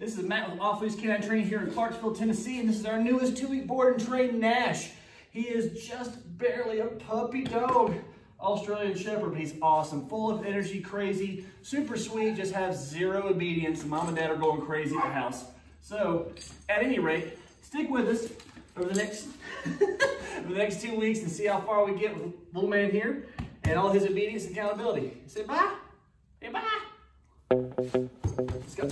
This is Matt with Off-Leash K9 Training here in Clarksville, Tennessee, and this is our newest 2-week board and train, Nash. He is just barely a puppy dog, Australian Shepherd, but he's awesome, full of energy, crazy, super sweet, just has zero obedience. Mom and Dad are going crazy at the house. So, at any rate, stick with us over the next over the next 2 weeks and see how far we get with little man here and all his obedience and accountability. Say bye. Say bye. Let's go.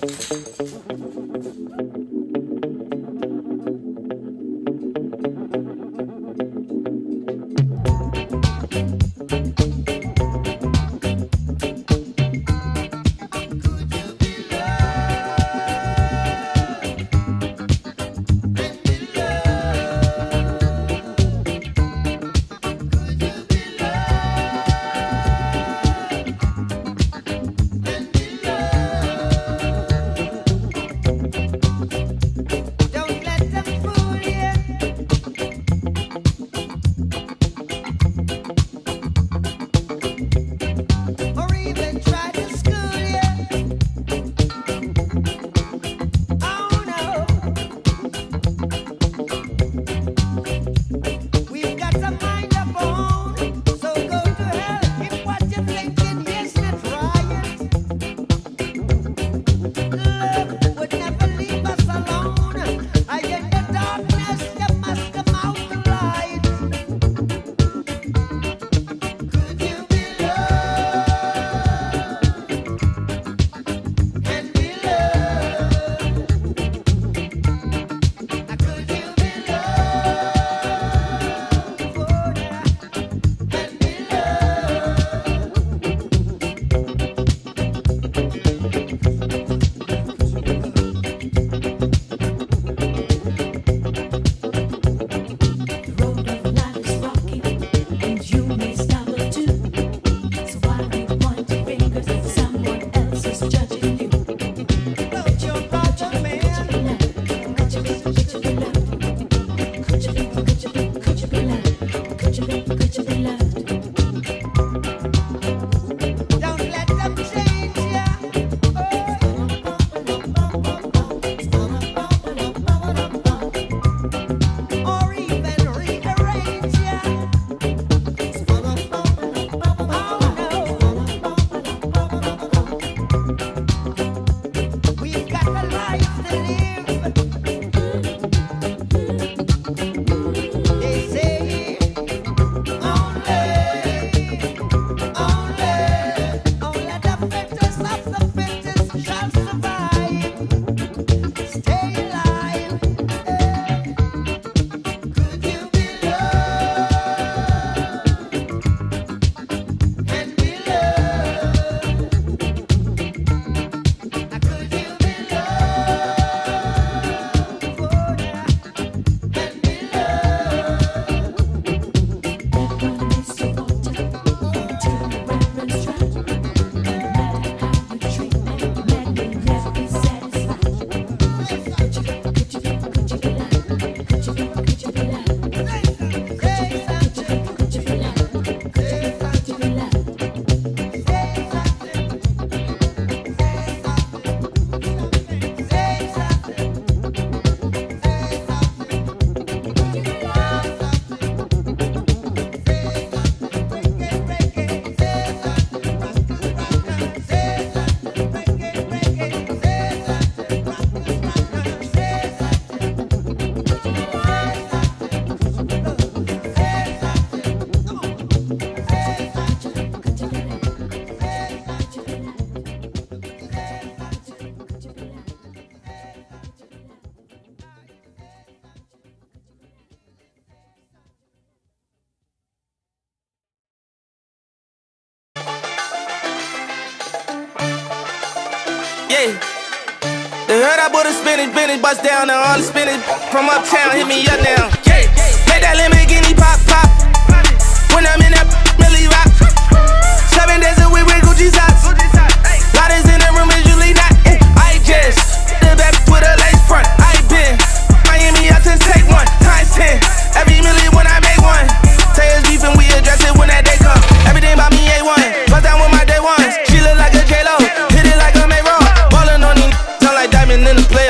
Yeah, they heard I bought a spinach, bust down and all the spinach from uptown, hit me up now. Yeah, make that Lamborghini pop, pop. When I'm in that Millie Rock, 7 days a week with Gucci socks. Lotters in the room is usually not. I just the back with a lace front. I been Miami out to take one times 10. Every million when I make one. Say it's beef and we address it when that day come. Everything about me A1. Bust down with my day ones. She look like a J-Lo. Hit it like a May-Ro. Ballin' on these, sound like diamond in the play.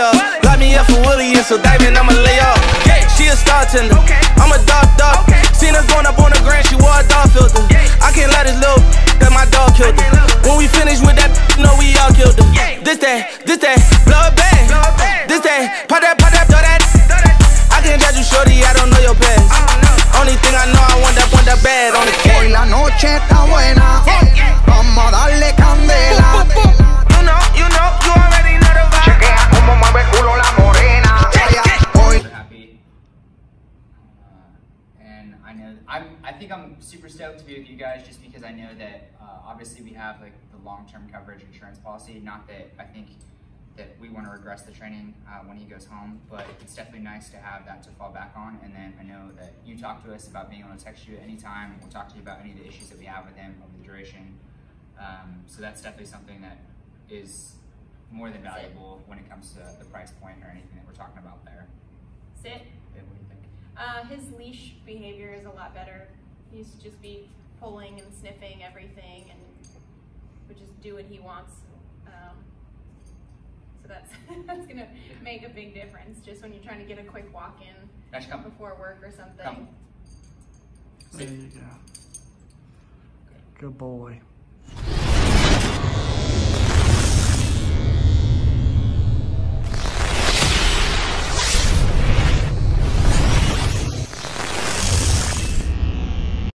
bartender. I'm a dog. Seen her going up on the grand, she wore a dog filter. I can't let this little that my dog killed her. When we finish with that, know we all killed her. This that, blood bag. This that, pop that, throw that. I can't judge you, shorty, I don't know your past. Only thing I know, I want that bad on the cake. Hoy la noche está buena, vamos a darle candela. You already know the vibe. Chequea como mueve el culo la morena. Hoy. Happy, and I think I'm super stoked to be with you guys, just because I know that obviously we have like the long-term coverage insurance policy. Not that I think that we want to regress the training when he goes home, but it's definitely nice to have that to fall back on. And then I know that you talk to us about being able to text you at any time. We'll talk to you about any of the issues that we have with him over the duration. So that's definitely something that is more than valuable when it comes to the price point or anything that we're talking about there. Sit. Yeah, what do you think? His leash behavior is a lot better. He used to just be pulling and sniffing everything and would just do what he wants. So that's gonna make a big difference, just when you're trying to get a quick walk in Nash, come. before work or something. Come. There you go. Good boy.